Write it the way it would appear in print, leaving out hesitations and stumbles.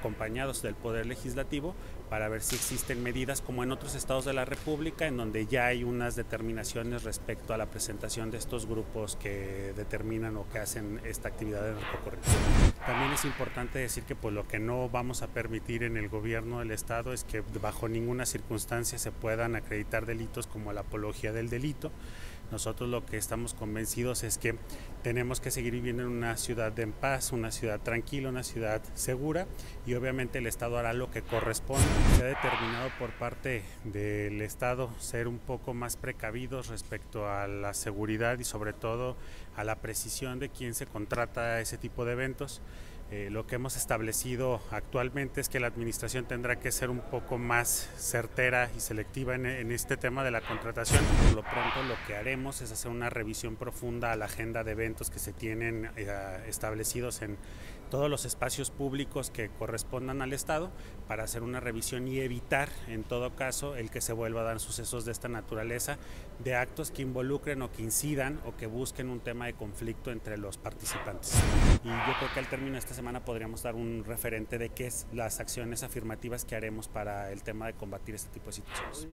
acompañados del Poder Legislativo para ver si existen medidas como en otros estados de la República, en donde ya hay unas determinaciones respecto a la presentación de estos grupos que determinan o que hacen esta actividad de narcocorrupción. También es importante decir que pues, lo que no vamos a permitir en el gobierno del estado es que bajo ninguna circunstancia se puedan acreditar delitos como la apología del delito. Nosotros lo que estamos convencidos es que tenemos que seguir viviendo en una ciudad en paz, una ciudad tranquila, una ciudad segura, y obviamente el Estado hará lo que corresponde. Se ha determinado por parte del Estado ser un poco más precavidos respecto a la seguridad y sobre todo a la precisión de quién se contrata a ese tipo de eventos. Lo que hemos establecido actualmente es que la administración tendrá que ser un poco más certera y selectiva en este tema de la contratación. Por lo pronto lo que haremos es hacer una revisión profunda a la agenda de eventos que se tienen establecidos en todos los espacios públicos que correspondan al Estado para hacer una revisión y evitar en todo caso el que se vuelva a dar sucesos de esta naturaleza, de actos que involucren o que incidan o que busquen un tema de conflicto entre los participantes. Y yo creo que al término de esta semana podríamos dar un referente de qué es las acciones afirmativas que haremos para el tema de combatir este tipo de situaciones.